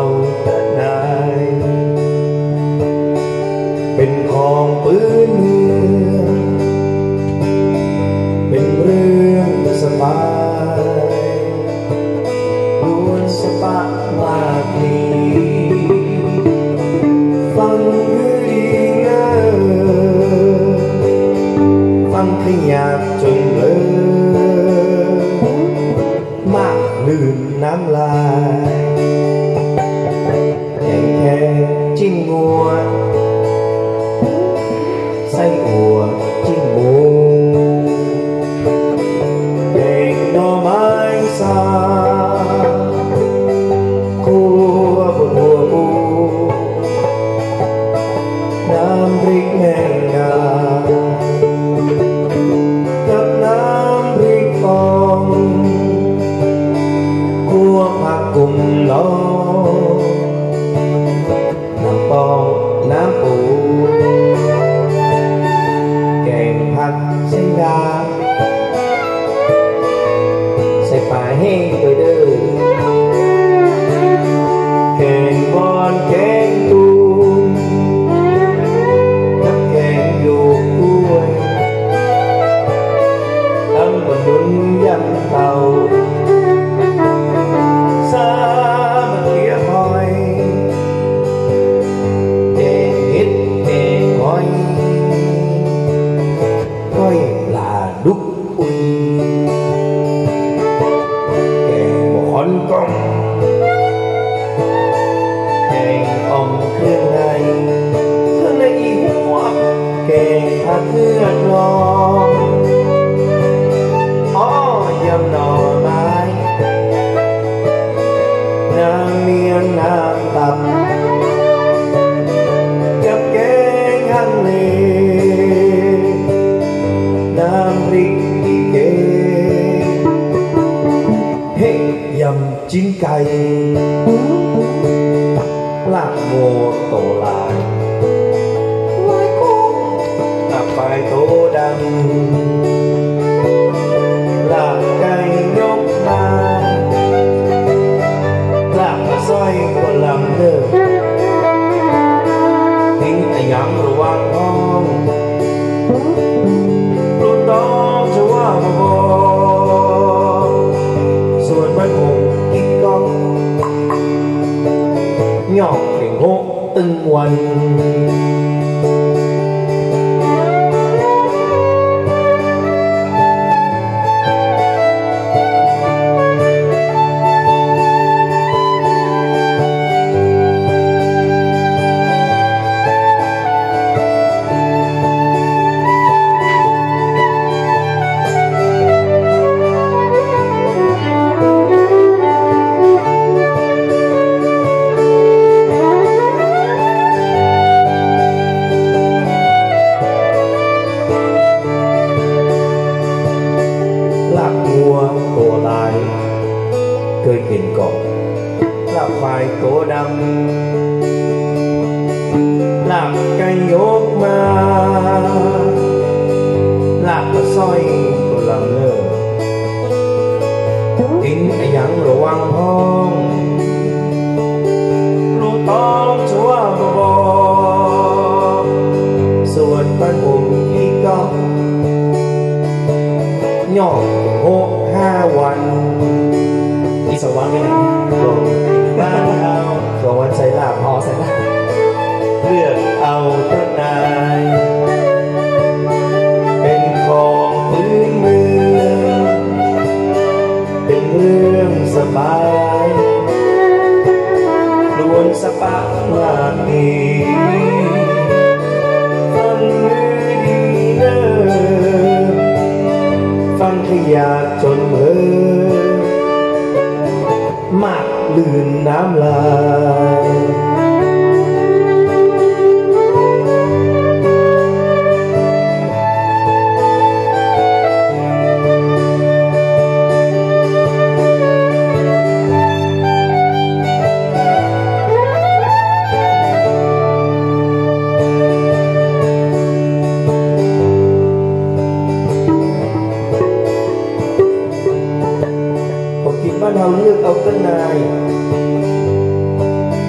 แต่นายเป็นของปืนเมืองเป็นเรื่องสบายล้วนสปะมากดีฟังคือดีเงอฟังขยับจนเบลอมากลื่นน้ำลายแข่งแค่จิ้มงัวไส้อั่วจิ้มหมูแกงหน่อไม้สาคั่วบนหัวปูน้ำพริกแมงดากับน้ำพริกฟองคั่วผักกุ่มล้อน้ำปองน้ำปูแกงผักเส้นดาใส่ปลาแห้งตัวเด้อแกงบอนแกงตูนน้ำแกงอยู่กล้วยตำบะนุนยำเต่าสามาเขียหอยแกงเห็ดแกงหอยก้อยปลาดุกอุยแกงหมอนกล่องแกงอ่อมเครื่องในอีหัวแกงผักเลือดรองอ้อยำหน่อไม้น้ำเมียงน้ำตับกับแกงฮังเลน้ำพริกอีเกเฮ้ยำจิ้นไก่ลาบงัวโตลายลายกุ้งลาบปลายโตดำลาบไก่ยกมาลาบปลาสร้อยก็ลำเด้อทิ้งไอ้ยังระหว่างห้องรุ่นน้องจะว่าบ่ส่วนบ้านผมกิ๊กก้องหยอกเพ่งโหตึงวันตัวลายเคยกินกบลาบควายโตดำลาบไก่ยกมาลาบปลาสร้อยก็ลำเลิศทิ้งไอ้ยังระวังห้องรู้ต้องชัวร์บ่ส่วนบ้านผมพี่ก็ย่อโห5 วันอีก2 วันไม่ไหนลงบ้านเอา2 วันใส่ลาบใส่ลาบเลือกเอาเจ้านายเป็นของพื้นเมืองเป็นเรื่องสบายล้วนสปะมากดีฟังมือดีเนอฟังขยะจนเบลอมากลื่นน้ำลายบ้านเราเลือกเอาต้นนาย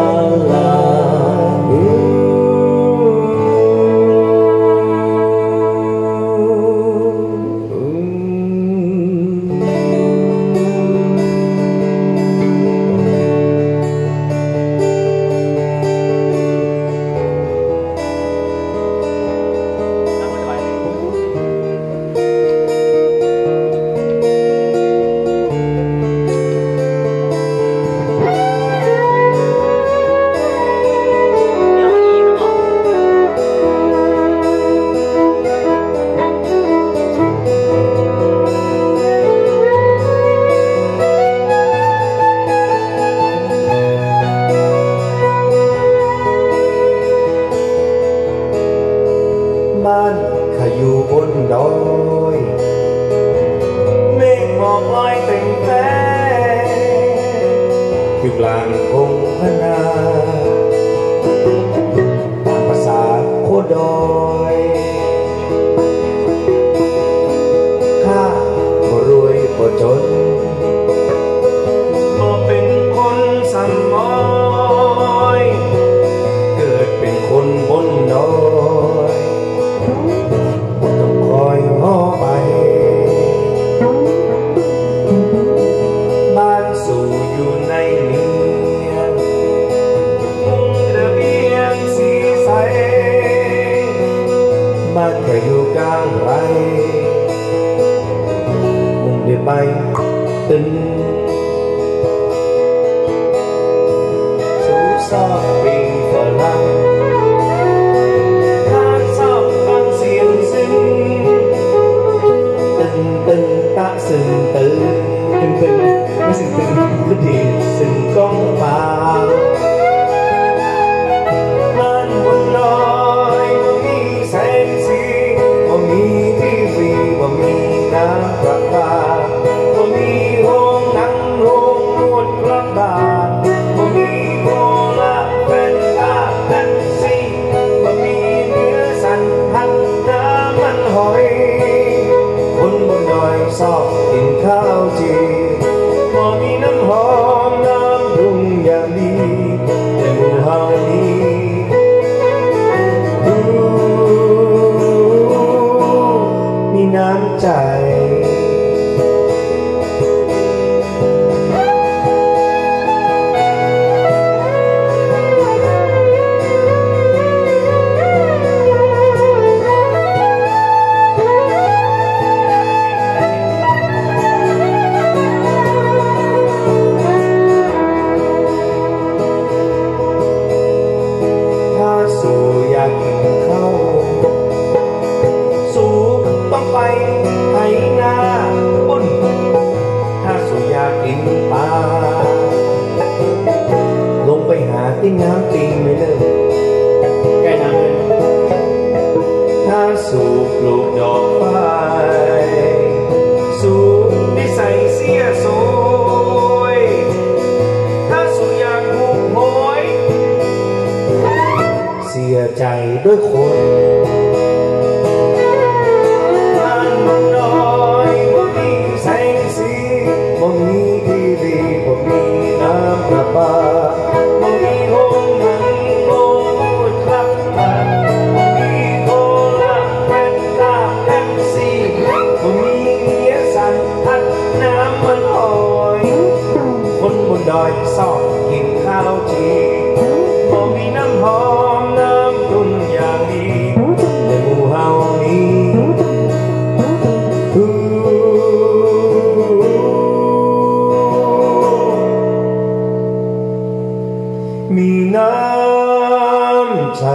ลาข้าอยู่บนดอยเมฆหมอกลอยเต็มแฟ้อยู่กลางพงพนาตามภาษาโคดอยข้าบ่รวยบ่จนบ่เป็นคนสั่งมอยเกิดเป็นคนบนดอยต้องคอยง้อไปบ้านสู่อยู่ในเมียงมุงระเบียงสีใสบ้านก็อยู่กลางไรมุงด้วยใบตึงสู่ซอกปิงฝรั่งข้าชอบฟังเสียงซึ้งตึงตึงตะซึ้งตึงตึงตึงไม่ซึ้งตึงคือดีซึ้งก้องฟ้าบ้านบนดอยบ่มีแสงสีบ่มีทีวีบ่มีน้ำประปาบ่มีโรงหนังโรงนวดกระบาดบ่มีโคลาเป็นตาเป็นสีบ่มีเนื้อสันหักน้ำมันหอยคนบนดอยชอบกินข้าวจีบ่มีน้ำหอมน้ำปรุงอย่างดีแต่หมู่เฮานี้มีน้ำใจถ้าสู่อยากกินข้าวสู่ต้องไปไถนาบุญถ้าสู่อยากกินปลาลงไปหาติ้งน้ำติงไม่เลิกใกล้น้ำเลยถ้าสู่ปลูกดอกไม้สู่นิสัยเสียสวยถ้าสู่อยากถูกหวยเสียใจด้วยคนบ้านบนดอยบ่มีแสงสีบ่มีทีวีบ่มีน้ำประปาบ่มีโรงหนังโรงนวดครับบ่มีโคลาเป็นตาเป็นสีบ่มีเนียสันทัดน้ำมันหอยคนบนดอยชอบกินข้าวจีบ่มีน้ำหอมน้ำตุนอย่างดีในหมู่เฮานี้มีน้ำใจ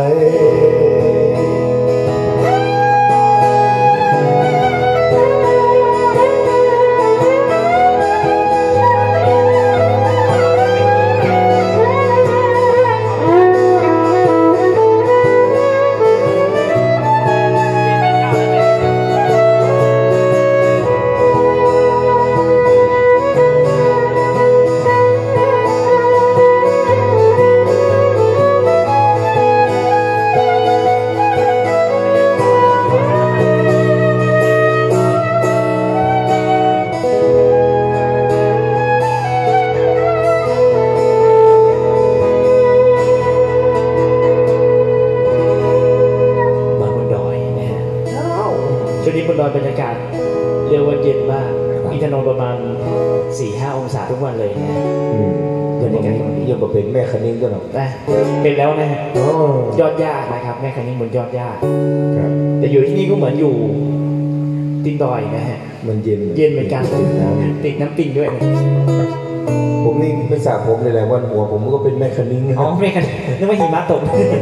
ช่วงนี้บนดอยบรรยากาศเรียกว่าเย็นมากมีถนนประมาณ 4-5 องศาทุกวันเลยนะบรรยากาศยังบ่เป็นแม่คันนิ้งก็หรอกเป็นแล้วนะยอดยากนะครับแม่คันนิ้งบนยอดยากแต่อยู่ที่นี่ก็เหมือนอยู่ติดดอยนะฮะมันเย็นเหมือนกันติดน้ำปิงด้วยนะผมนี่ไม่สระผมเลยแหละวันหัวผมก็เป็นแม่คันนิ้งอ๋อแม่คันนึกว่าหิมะตก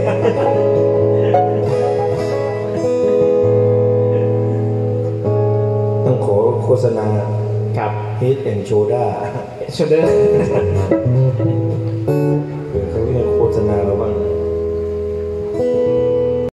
ต้องขอโฆษณาครับ Head and Shoulder